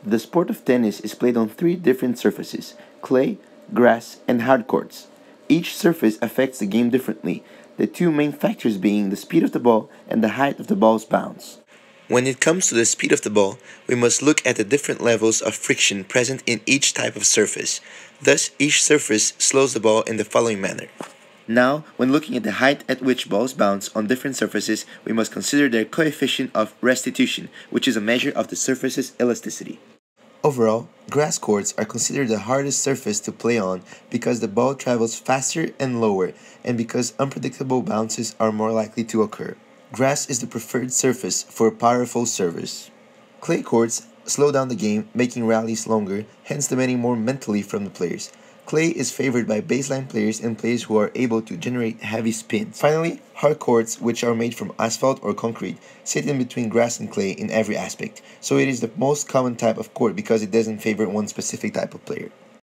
The sport of tennis is played on three different surfaces: clay, grass, and hard courts. Each surface affects the game differently, the two main factors being the speed of the ball and the height of the ball's bounce. When it comes to the speed of the ball, we must look at the different levels of friction present in each type of surface. Thus, each surface slows the ball in the following manner. Now, when looking at the height at which balls bounce on different surfaces, we must consider their coefficient of restitution, which is a measure of the surface's elasticity. Overall, grass courts are considered the hardest surface to play on because the ball travels faster and lower, and because unpredictable bounces are more likely to occur. Grass is the preferred surface for powerful servers. Clay courts slow down the game, making rallies longer, hence demanding more mentally from the players. Clay is favored by baseline players and players who are able to generate heavy spins. Finally, hard courts, which are made from asphalt or concrete, sit in between grass and clay in every aspect, so it is the most common type of court because it doesn't favor one specific type of player.